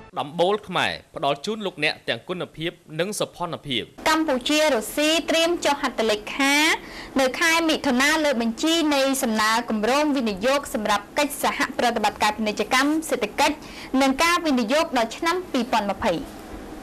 ដំបូលខ្មែរផ្ដល់ជូនលោកអ្នកទាំងគុណភាពនិងសោភ័ណភាពកម្ពុជារុស្ស៊ីត្រៀមចុះហត្ថលេខានៅខែមិថុនាលើបញ្ជីនៃសំណើគម្រោងវិនិយោគសម្រាប់កិច្ចសហប្រតិបត្តិការពាណិជ្ជកម្មសេដ្ឋកិច្ចនិងការវិនិយោគដល់ឆ្នាំ2020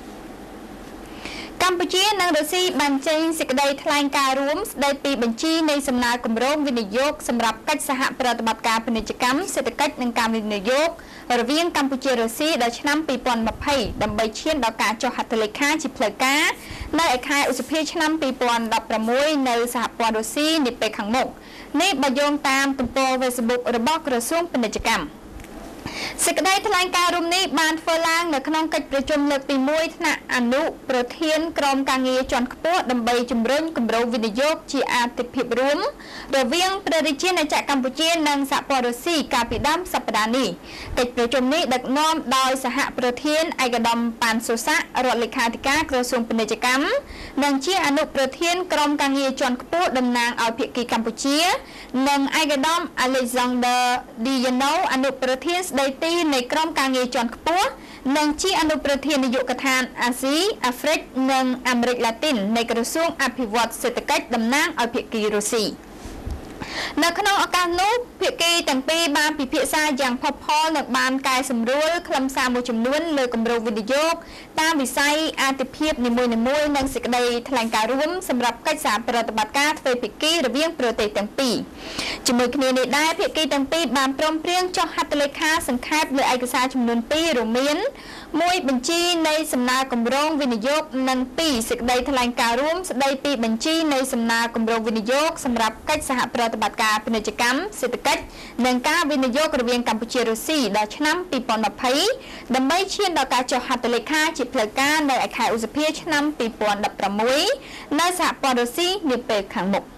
កម្ពុជានិងរុស្ស៊ីបានចេញសេចក្តីថ្លែងការណ៍រួមស្តីពីបញ្ជីនៃសំណើគម្រោងវិនិយោគសម្រាប់កិច្ចសហប្រតិបត្តិការពាណិជ្ជកម្មសេដ្ឋកិច្ចនិងការវិនិយោគរវាងកម្ពុជារុស្ស៊ីដល់ឆ្នាំ2020ដើម្បីឈានដល់ការចុះហត្ថលេខាជាផ្លូវការនៅឯខែឧសភាឆ្នាំ2016នៅសហព័ន្ធរុស្ស៊ីនាពេលខាងមុខនេះបើយោងតាមទំព័រ Facebook របស់ក្រសួងពាណិជ្ជកម្មសេចក្តីថ្លែងការណ៍រួមនេះបានធ្វើឡើងនៅក្នុងកិច្ចប្រជុំលើកទី1ថ្នាក់អនុប្រធានក្រុមការងារជាន់ខ្ពស់ដើម្បីជំរុញគម្រោងវិនិយោគជាអាទិភាពរួមរវាងព្រះរាជាណាចក្រកម្ពុជានិងសហព័ន្ធរុស្ស៊ីកាលពីដើមសប្តាហ៍នេះកិច្ចប្រជុំនេះដឹកនាំដោយសហប្រធានឯកឧត្តមប៉ាន់សូសារដ្ឋលេខាធិការក្រសួងពាណិជ្ជកម្មនិងជាអនុប្រធានក្រុមការងារជាន់ខ្ពស់តំណាងឲ្យភាគីកម្ពុជានិងឯកឧត្តម Alexander Diano អនុប្រធានស្ដីទីនៃក្រុមការងារជាន់ខ្ពស់និងជាអនុប្រធាននាយកដ្ឋានអាស៊ីអាហ្វ្រិកនិងអាមេរិកឡាទីននៃក្រសួងអភិវឌ្ឍសេដ្ឋកិច្ចតំណាងឲ្យភាគីរុស្ស៊ីនៅក្នុងឱកាសនោះភាគីទាំងពីរបានពិភាក្សាយ៉ាងផុសផុលនិងបានកែសម្រួលខ្លឹមសារមួយចំនួនលើគម្រោងវិនិយោគតាមវិស័យអាទិភាពនីមួយៗនិងសេចក្តីថ្លែងការណ៍រួមសម្រាប់កិច្ចសហប្រតិបត្តិការទ្វេភាគីរវាងប្រទេសទាំងពីរជាមួយគ្នានេះដែរភាគីទាំងពីរបានព្រមព្រៀងចុះហត្ថលេខាសង្ខេបលើឯកសារចំនួន2រួមមាន1បញ្ជីនៃសំណើគម្រោងវិនិយោគនិង2សេចក្តីថ្លែងការណ៍រួមស្តីពីបញ្ជីនៃសំណើគម្រោងវិនិយោគសម្រាប់កិច្ចសហប្រតិបត្តិការពាណិជ្ជកម្មសេដ្ឋកិច្ចនិងការវិនិយោគរវាងកម្ពុជារុស្ស៊ីដល់ឆ្នាំ2020ដើម្បីឈានដល់ការចុះហត្ថលេខាជាផ្លូវការនៅខែឧសភាឆ្នាំ2016នៅសហព័ន្ធរុស្ស៊ីនាពេលខាងមុខ